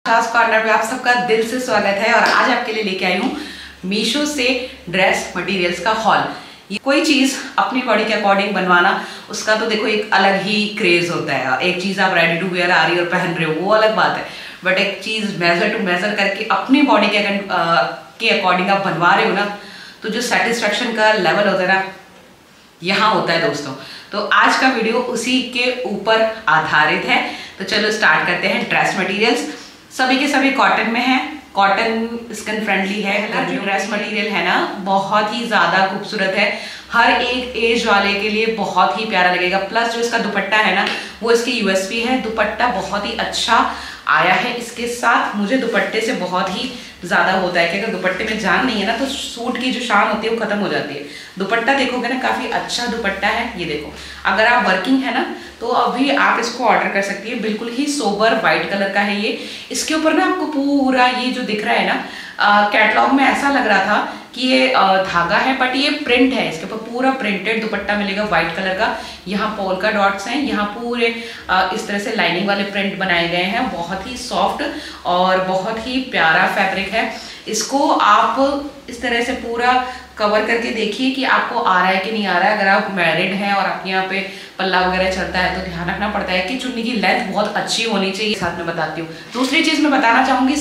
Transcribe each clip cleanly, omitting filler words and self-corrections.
खास कॉर्नर पे आप सबका दिल से स्वागत है। और आज आपके लिए लेके आई हूँ मीशो से ड्रेस मटेरियल्स का हॉल। कोई चीज अपनी बॉडी के अकॉर्डिंग बनवाना, उसका तो देखो एक अलग ही क्रेज होता है। एक चीज आप रेडी टू वेयर आ रही हो और पहन रहे हो वो अलग बात है, बट एक चीज मेजर टू मेजर करके अपनी बॉडी के अकॉर्डिंग आप बनवा रहे हो ना, तो जो सेटिस्फेक्शन का लेवल होता है ना, यहाँ होता है दोस्तों। तो आज का वीडियो उसी के ऊपर आधारित है। तो चलो स्टार्ट करते हैं। ड्रेस मटेरियल्स सभी के सभी कॉटन में है, कॉटन स्किन फ्रेंडली है। जो ड्रेस मटेरियल है ना, बहुत ही ज्यादा खूबसूरत है, हर एक एज वाले के लिए बहुत ही प्यारा लगेगा। प्लस जो इसका दुपट्टा है ना, वो इसकी यूएसपी है। दुपट्टा बहुत ही अच्छा आया है इसके साथ। मुझे दुपट्टे से बहुत ही ज्यादा होता है कि अगर दुपट्टे में जान नहीं है ना, तो सूट की जो शान होती है वो खत्म हो जाती है। दुपट्टा देखोगे ना, काफी अच्छा दुपट्टा है। ये देखो, अगर आप वर्किंग है ना, तो अभी आप इसको ऑर्डर कर सकती है। बिल्कुल ही सोबर व्हाइट कलर का है ये। इसके ऊपर ना आपको पूरा ये जो दिख रहा है ना, कैटलॉग में ऐसा लग रहा था कि ये धागा है, बट ये प्रिंट है। इसके ऊपर पूरा प्रिंटेड दुपट्टा मिलेगा व्हाइट कलर का। यहाँ पोल्का डॉट्स हैं, यहाँ पूरे इस तरह से लाइनिंग वाले प्रिंट बनाए गए हैं। बहुत ही सॉफ्ट और बहुत ही प्यारा फैब्रिक है। इसको आप इस तरह से पूरा कवर करके देखिए कि आपको आ रहा है कि नहीं आ रहा है। अगर आप मैरिड हैं और आपके यहाँ पे पल्ला वगैरह चलता है, तो ध्यान रखना पड़ता है कि चुन्नी की लेंथ बहुत अच्छी होनी चाहिए। साथ में बताती हूँ दूसरी चीज मैं बताना चाहूंगी,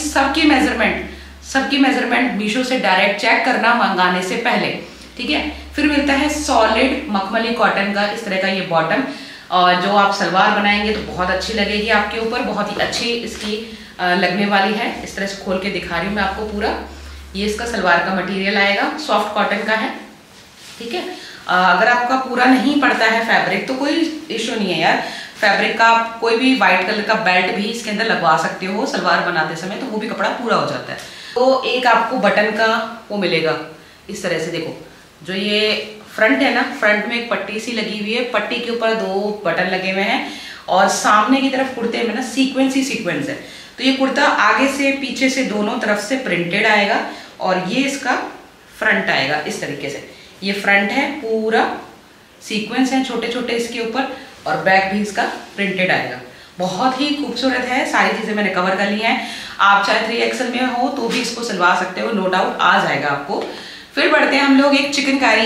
सबकी मेजरमेंट मीशो से डायरेक्ट चेक करना मंगाने से पहले, ठीक है। फिर मिलता है सॉलिड मखमली कॉटन का इस तरह का ये बॉटम, और जो आप सलवार बनाएंगे तो बहुत अच्छी लगेगी आपके ऊपर, बहुत ही अच्छी इसकी लगने वाली है। इस तरह से खोल के दिखा रही हूँ मैं आपको पूरा। ये इसका सलवार का मटेरियल आएगा, सॉफ्ट कॉटन का है, ठीक है। अगर आपका पूरा नहीं पड़ता है फैब्रिक तो कोई इशू नहीं है यार। फैब्रिक का आप कोई भी व्हाइट कलर का बेल्ट भी इसके अंदर लगवा सकते हो सलवार बनाते समय, तो वो भी कपड़ा पूरा हो जाता है। तो एक आपको बटन का वो मिलेगा इस तरह से। देखो, जो ये फ्रंट है ना, फ्रंट में एक पट्टी सी लगी हुई है, पट्टी के ऊपर 2 बटन लगे हुए हैं, और सामने की तरफ कुर्ते में ना सीक्वेंस ही सीक्वेंस है। तो ये कुर्ता आगे से पीछे से दोनों तरफ से प्रिंटेड आएगा, और ये इसका फ्रंट आएगा इस तरीके से। ये फ्रंट है, पूरा सीक्वेंस है छोटे छोटे इसके ऊपर, और बैक भी इसका प्रिंटेड आएगा। बहुत ही खूबसूरत है। सारी चीजें मैंने कवर कर ली हैं। आप चाहे 3XL में हो तो भी इसको सिलवा सकते हो, नो डाउट आ जाएगा आपको। फिर बढ़ते हैं हम लोग एक चिकनकारी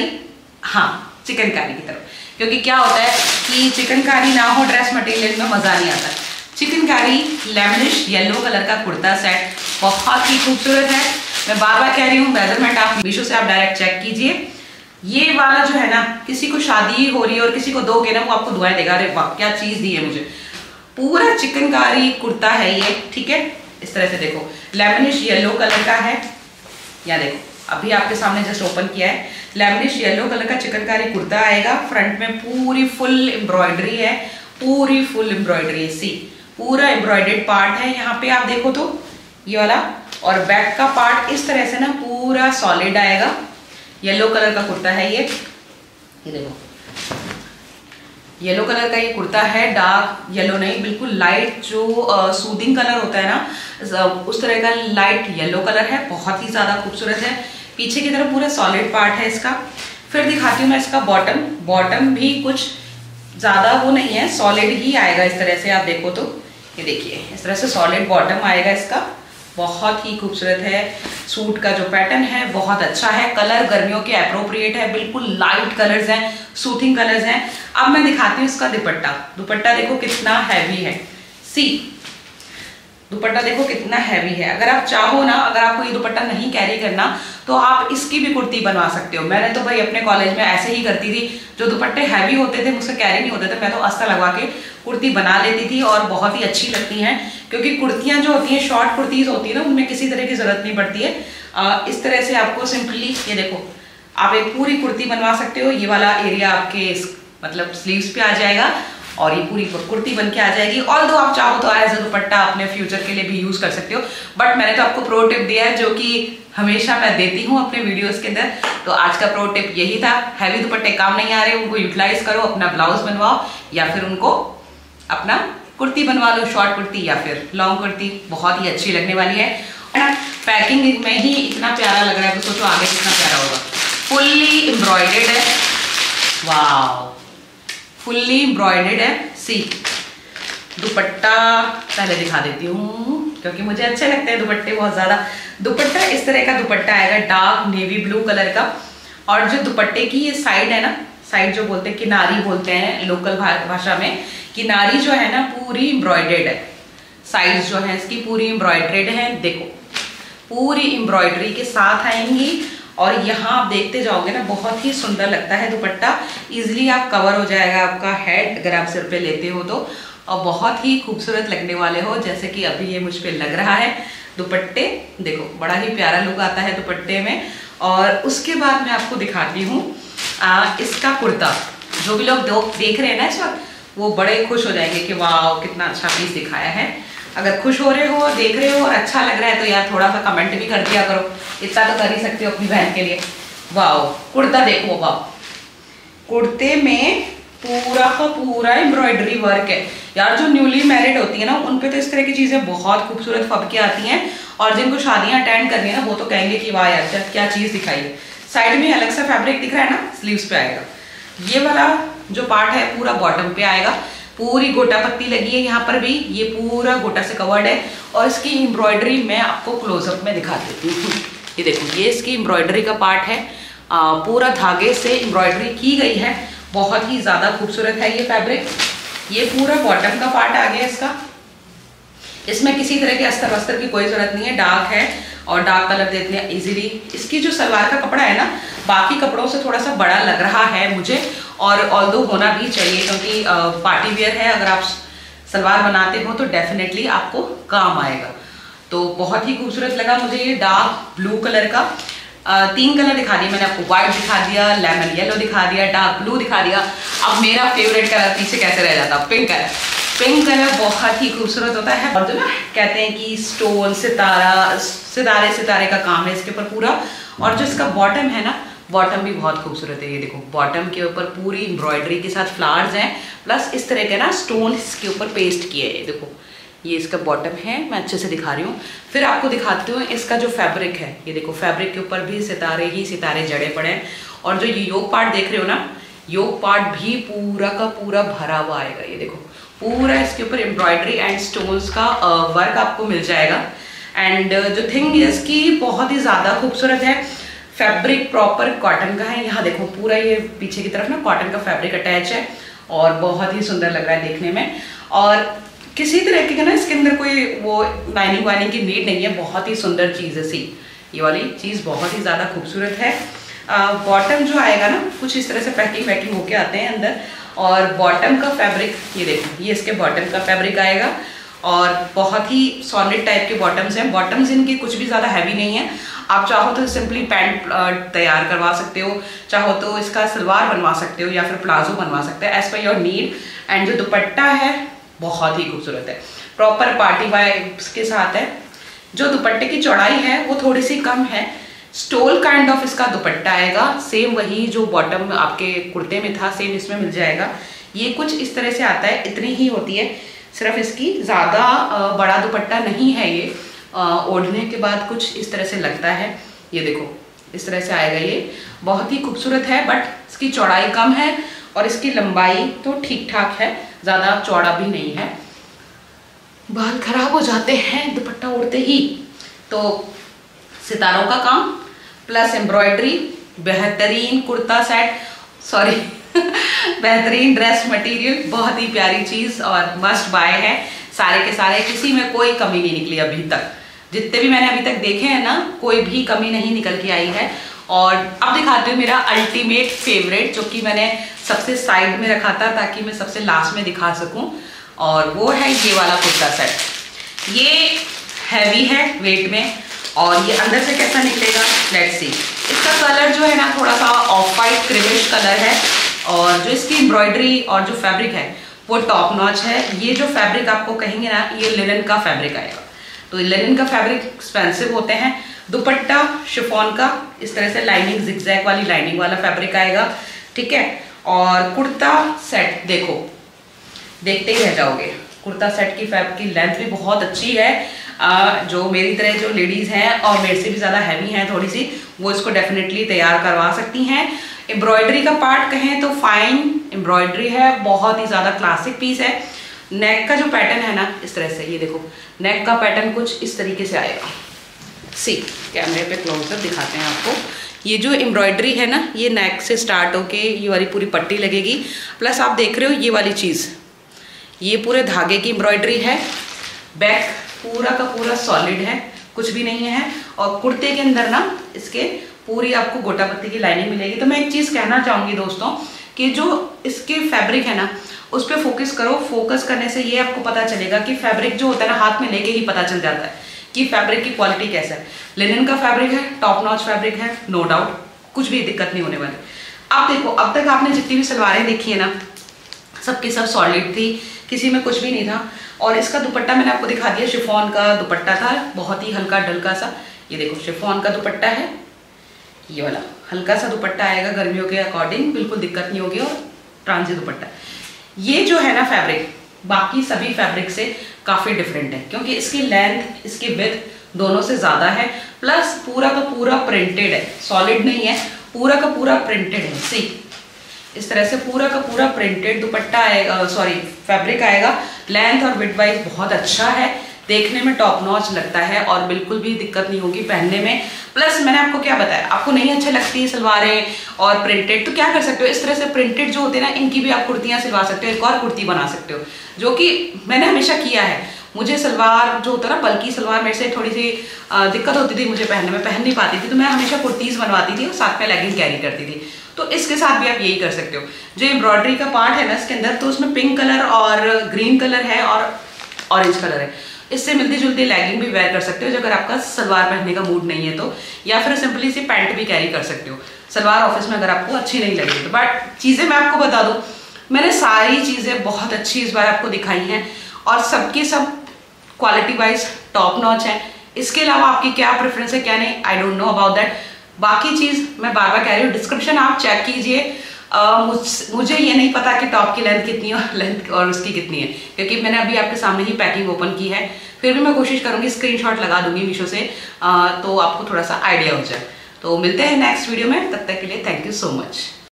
की तरफ, क्योंकि क्या होता है कि चिकनकारी ना हो ड्रेस मटेरियल में मजा नहीं आता। चिकनकारी लेमनिश येलो कलर का कुर्ता सेट बहुत ही खूबसूरत है। मैं बार बार कह रही हूँ, मेजरमेंट आप मीशो से आप डायरेक्ट चेक कीजिए। ये वाला जो है ना, किसी को शादी हो रही है और किसी को दोगे ना, वो आपको दुआएं देगा, अरे वाह क्या चीज दी है मुझे। पूरा चिकनकारी कुर्ता है ये, ठीक है। इस तरह से देखो, लेमनिश येलो कलर का है। या देखो, अभी आपके सामने जस्ट ओपन किया है। लेमनिश येलो कलर का चिकनकारी कुर्ता आएगा। फ्रंट में पूरी फुल एम्ब्रॉयडरी है, पूरी फुल एम्ब्रॉयडरी, सी पूरा एम्ब्रॉयडर्ड पार्ट है यहाँ पे, आप देखो तो ये वाला। और बैक का पार्ट इस तरह से ना पूरा सॉलिड आएगा। येलो कलर का कुर्ता है ये देखो, येलो कलर का ये कुर्ता है। डार्क येलो नहीं, बिल्कुल लाइट जो सूदिंग कलर होता है ना, उस तरह का लाइट येलो कलर है। बहुत ही ज्यादा खूबसूरत है। पीछे की तरफ पूरा सॉलिड पार्ट है इसका। फिर दिखाती हूँ मैं इसका बॉटम भी कुछ ज्यादा वो नहीं है, सॉलिड ही आएगा इस तरह से। आप देखो तो ये देखिए, इस तरह से सॉलिड बॉटम आएगा इसका। बहुत ही खूबसूरत है। सूट का जो पैटर्न है बहुत अच्छा है। कलर गर्मियों के अप्रोप्रिएट है, बिल्कुल लाइट कलर्स हैं, सूथिंग कलर्स हैं। अब मैं दिखाती हूँ इसका दुपट्टा देखो कितना हैवी है। सी दुपट्टा देखो कितना हैवी है। अगर आप चाहो ना, अगर आपको ये दुपट्टा नहीं कैरी करना, तो आप इसकी भी कुर्ती बनवा सकते हो। मैंने तो भाई अपने कॉलेज में ऐसे ही करती थी। जो दुपट्टे हैवी होते थे मुझसे कैरी नहीं होते थे, मैं तो अस्तर लगवा के कुर्ती बना लेती थी, और बहुत ही अच्छी लगती हैं। क्योंकि कुर्तियां जो होती हैं, शॉर्ट कुर्तीज होती है ना, उनमें किसी तरह की जरूरत नहीं पड़ती है। इस तरह से आपको सिंपली ये देखो, आप एक पूरी कुर्ती बनवा सकते हो। ये वाला एरिया आपके मतलब स्लीव्स पे आ जाएगा, और ये पूरी कुर्ती बन के आ जाएगी। और दो आप चाहो तो एज अ दुपट्टा अपने फ्यूचर के लिए भी यूज कर सकते हो। बट मैंने तो आपको प्रो टिप दिया है, जो कि हमेशा मैं देती हूँ अपने वीडियोस के अंदर। तो आज का प्रो टिप यही था। हैवी दुपट्टे काम नहीं आ रहे, उनको यूटिलाइज करो, अपना ब्लाउज बनवाओ, या फिर उनको अपना कुर्ती बनवा लो, शॉर्ट कुर्ती या फिर लॉन्ग कुर्ती। बहुत ही अच्छी लगने वाली है ना। पैकिंग में ही इतना प्यारा लग रहा है, तो सोचो आगे कितना प्यारा होगा। फुल्ली एम्ब्रॉयडर्ड है, वाह, फुल्ली एम्ब्रॉयडर्ड है। सी दुपट्टा पहले दिखा देती हूँ। क्योंकि मुझे अच्छे लगते हैं दुपट्टे बहुत ज़्यादा। दुपट्टा इस तरह का दुपट्टा आएगा, डार्क नेवी ब्लू कलर का। और जो दुपट्टे की ये साइड है ना, साइड जो बोलते हैं किनारी बोलते हैं लोकल भाषा में, किनारी जो है ना पूरी एम्ब्रॉयडेड है। साइड जो है इसकी पूरी एम्ब्रॉयडेड है, देखो पूरी एम्ब्रॉयडरी के साथ आएंगी। और यहाँ आप देखते जाओगे ना, बहुत ही सुंदर लगता है दुपट्टा। इजीली आप कवर हो जाएगा आपका हेड अगर आप सिर पे लेते हो तो, और बहुत ही खूबसूरत लगने वाले हो, जैसे कि अभी ये मुझ पे लग रहा है। दुपट्टे देखो बड़ा ही प्यारा लुक आता है दुपट्टे में। और उसके बाद मैं आपको दिखाती हूँ इसका कुर्ता। जो भी लोग देख रहे हैं ना इस वक्त, वो बड़े खुश हो जाएंगे कि वाह कितना अच्छा पीस दिखाया है। अगर खुश हो रहे हो, देख रहे हो और अच्छा लग रहा है तो यार थोड़ा सा कमेंट भी कर दिया करो, इतना तो कर ही सकते हो अपनी बहन के लिए। वाह कुर्ता देखो, वाह कुर्ते में पूरा का पूरा एम्ब्रॉयडरी वर्क है यार। जो न्यूली मैरिड होती है ना, उन पे तो इस तरह की चीजें बहुत खूबसूरत फबके आती हैं। और जिनको शादियां अटेंड करनी है ना, वो तो कहेंगे कि वाह यार क्या चीज दिखाई है। साइड में अलग सा फैब्रिक दिख रहा है ना, स्लीव्स पे आएगा। ये वाला जो पार्ट है पूरा बॉटम पे आएगा, पूरी गोटा पत्ती लगी है यहाँ पर भी, ये पूरा गोटा से कवर्ड है। और इसकी एम्ब्रॉयडरी मैं आपको क्लोजअप में दिखा देती हूँ। ये देखो, ये इसकी एम्ब्रॉयडरी का पार्ट है, पूरा धागे से एम्ब्रॉयडरी की गई है, बहुत ही ज्यादा खूबसूरत है ये फैब्रिक। ये पूरा बॉटम का पार्ट आ गया इसका। इसमें किसी तरह के अस्तर वस्त्र की कोई जरूरत नहीं है, डार्क है और डार्क कलर देते हैं इजीली। इसकी जो सलवार का कपड़ा है ना, बाकी कपड़ों से थोड़ा सा बड़ा लग रहा है मुझे, और ऑल्दो होना भी चाहिए क्योंकि पार्टी वेयर है। अगर आप सलवार बनाते हो तो डेफिनेटली आपको काम आएगा। तो बहुत ही खूबसूरत लगा मुझे ये डार्क ब्लू कलर का। 3 कलर दिखा दिए मैंने आपको, व्हाइट दिखा दिया, लेमन येलो दिखा दिया, डार्क ब्लू दिखा दिया। अब मेरा फेवरेट कलर पीछे कैसे रह जाता, पिंक कलर। पिंक कलर बहुत ही खूबसूरत होता है। और जो ना कहते हैं कि स्टोन सितारे का काम है इसके ऊपर पूरा। और जो इसका बॉटम है ना, बॉटम भी बहुत खूबसूरत है। ये देखो बॉटम के ऊपर पूरी एम्ब्रॉयडरी के साथ फ्लावर्स हैं, प्लस इस तरह के ना स्टोन इसके ऊपर पेस्ट किए हैं। देखो ये इसका बॉटम है, मैं अच्छे से दिखा रही हूँ। फिर आपको दिखाती हूँ इसका जो फैब्रिक है। ये देखो फैब्रिक के ऊपर भी सितारे ही सितारे जड़े पड़े हैं। और जो ये योक पार्ट देख रहे हो ना, योक पार्ट भी पूरा का पूरा भरा हुआ आएगा। ये देखो पूरा इसके ऊपर एम्ब्रॉयडरी एंड स्टोन्स का वर्क आपको मिल जाएगा। एंड जो थिंग इसकी बहुत ही ज़्यादा खूबसूरत है, फैब्रिक प्रॉपर कॉटन का है। यहाँ देखो पूरा ये पीछे की तरफ ना कॉटन का फैब्रिक अटैच है और बहुत ही सुंदर लग रहा है देखने में। और किसी तरह की ना इसके अंदर कोई वो लाइनिंग वाइनिंग की नीड नहीं है, बहुत ही सुंदर चीज़ है सी। ये वाली चीज़ बहुत ही ज़्यादा खूबसूरत है। बॉटम जो आएगा ना, कुछ इस तरह से पैकिंग वैकिंग होके आते हैं अंदर। और बॉटम का फैब्रिक ये देखो, ये इसके बॉटम का फैब्रिक आएगा। और बहुत ही सॉलिड टाइप के बॉटम्स हैं। बॉटम्स इनके कुछ भी ज़्यादा हैवी नहीं है। आप चाहो तो सिंपली पैंट तैयार करवा सकते हो, चाहो तो इसका सलवार बनवा सकते हो या फिर प्लाजो बनवा सकते हो as per your need. And जो दुपट्टा है बहुत ही खूबसूरत है, प्रॉपर पार्टी वाइब्स के साथ है। जो दुपट्टे की चौड़ाई है वो थोड़ी सी कम है, स्टोल काइंड ऑफ इसका दुपट्टा आएगा। सेम वही जो बॉटम आपके कुर्ते में था सेम इसमें मिल जाएगा। ये कुछ इस तरह से आता है, इतनी ही होती है, सिर्फ इसकी ज़्यादा बड़ा दुपट्टा नहीं है। ये ओढ़ने के बाद कुछ इस तरह से लगता है। ये देखो इस तरह से आएगा, ये बहुत ही खूबसूरत है। बट इसकी चौड़ाई कम है और इसकी लंबाई तो ठीक ठाक है, ज़्यादा चौड़ा भी नहीं है। बाल खराब हो जाते हैं दुपट्टा ओढ़ते ही। तो सितारों का काम प्लस एम्ब्रॉयडरी, बेहतरीन कुर्ता सेट, सॉरी बेहतरीन ड्रेस मटेरियल, बहुत ही प्यारी चीज़ और मस्ट बाय है सारे के सारे। किसी में कोई कमी नहीं निकली अभी तक, जितने भी मैंने अभी तक देखे हैं ना, कोई भी कमी नहीं निकल के आई है। और अब दिखाती हूँ मेरा अल्टीमेट फेवरेट, जो कि मैंने सबसे साइड में रखा था ताकि मैं सबसे लास्ट में दिखा सकूँ, और वो है ये वाला कुर्ता सेट। ये हैवी है वेट में, और ये अंदर से कैसा निकलेगा लेट्स सी। इसका कलर जो है ना थोड़ा सा ऑफ वाइट क्रीमिश कलर है, और जो इसकी एम्ब्रॉयडरी और जो फैब्रिक है वो टॉप नॉच है। ये जो फैब्रिक आपको कहेंगे ना, ये लिनन का फैब्रिक आएगा। तो लिनन का फैब्रिक एक्सपेंसिव होते हैं। दुपट्टा शिफॉन का इस तरह से लाइनिंग जिगजैग वाली लाइनिंग वाला फैब्रिक आएगा, ठीक है। और कुर्ता सेट देखो, देखते ही रह जाओगे। कुर्ता सेट की फैब्रिक की लेंथ भी बहुत अच्छी है। जो मेरी तरह जो लेडीज़ हैं और मेरे से भी ज़्यादा हैवी हैं थोड़ी सी, वो इसको डेफिनेटली तैयार करवा सकती हैं। एम्ब्रॉयडरी का पार्ट कहें तो फाइन एम्ब्रॉयडरी है, बहुत ही ज़्यादा क्लासिक पीस है। नेक का जो पैटर्न है ना इस तरह से, ये देखो नेक का पैटर्न कुछ इस तरीके से आएगा। सी कैमरे पे क्लोजअप दिखाते हैं आपको। ये जो एम्ब्रॉयडरी है ना, ये नेक से स्टार्ट होके ये वाली पूरी पट्टी लगेगी, प्लस आप देख रहे हो ये वाली चीज़, ये पूरे धागे की एम्ब्रॉयडरी है। बैक पूरा का पूरा सॉलिड है, कुछ भी नहीं है। और कुर्ते के अंदर ना इसके पूरी आपको गोटा पत्ती की लाइनिंग मिलेगी। तो मैं एक चीज़ कहना चाहूँगी दोस्तों कि जो इसके फैब्रिक है ना उस पर फोकस करो। फोकस करने से ये आपको पता चलेगा कि फैब्रिक जो होता है ना हाथ में लेके ही पता चल जाता है कि फैब्रिक की क्वालिटी कैसा है। लिनन का फैब्रिक है, टॉप नॉच फैब्रिक है, नो डाउट, कुछ भी दिक्कत नहीं होने वाली। अब देखो, अब तक आपने जितनी भी सलवारें देखी है ना सबकी सब सॉलिड थी, किसी में कुछ भी नहीं था। और इसका दुपट्टा मैंने आपको दिखा दिया, शिफॉन का दुपट्टा था, बहुत ही हल्का डलका सा। ये देखो शिफॉन का दुपट्टा है, ये वाला हल्का सा दुपट्टा आएगा गर्मियों के अकॉर्डिंग, बिल्कुल दिक्कत नहीं होगी। और ट्रांजी दुपट्टा, ये जो है ना फैब्रिक बाकी सभी फैब्रिक से काफ़ी डिफरेंट है, क्योंकि इसकी लेंथ, इसकी विड्थ दोनों से ज़्यादा है। प्लस पूरा का पूरा प्रिंटेड है, सॉलिड नहीं है, पूरा का पूरा प्रिंटेड है। सी इस तरह से पूरा का पूरा प्रिंटेड दुपट्टा आएगा, सॉरी फैब्रिक आएगा। लेंथ और विड्थ वाइज बहुत अच्छा है, देखने में टॉप नॉच लगता है और बिल्कुल भी दिक्कत नहीं होगी पहनने में। प्लस मैंने आपको क्या बताया, आपको नहीं अच्छे लगती है सलवारें और प्रिंटेड, तो क्या कर सकते हो, इस तरह से प्रिंटेड जो होते हैं ना इनकी भी आप कुर्तियाँ सिलवा सकते हो, एक और कुर्ती बना सकते हो, जो कि मैंने हमेशा किया है। मुझे सलवार जो होता है ना, बल्कि सलवार मेरे से थोड़ी सी दिक्कत होती थी मुझे पहनने में, पहन नहीं पाती थी, तो मैं हमेशा कुर्तीज़ बनवाती थी और साथ में लेगिंग कैरी करती थी। तो इसके साथ भी आप यही कर सकते हो। जो एम्ब्रॉयडरी का पार्ट है ना इसके अंदर, तो उसमें पिंक कलर और ग्रीन कलर है और ऑरेंज कलर है। इससे मिलती जुलती लेगिंग भी वेयर कर सकते हो अगर आपका सलवार पहनने का मूड नहीं है तो, या फिर सिंपली सी पैंट भी कैरी कर सकते हो सलवार ऑफिस में अगर आपको अच्छी नहीं लगी तो। बट चीज़ें मैं आपको बता दूँ, मैंने सारी चीज़ें बहुत अच्छी इस बार आपको दिखाई हैं और सबकी सब क्वालिटी वाइज टॉप नॉच है। इसके अलावा आपकी क्या प्रेफरेंस है क्या नहीं, I don't know about that. बाकी चीज़ मैं बार बार कह रही हूँ, डिस्क्रिप्शन आप चेक कीजिए। मुझे ये नहीं पता कि टॉप की लेंथ कितनी है, लेंथ और उसकी कितनी है, क्योंकि मैंने अभी आपके सामने ही पैकिंग ओपन की है। फिर भी मैं कोशिश करूँगी स्क्रीनशॉट लगा दूंगी मीशो से, तो आपको थोड़ा सा आइडिया हो जाए। तो मिलते हैं नेक्स्ट वीडियो में, तब तक के लिए थैंक यू सो मच।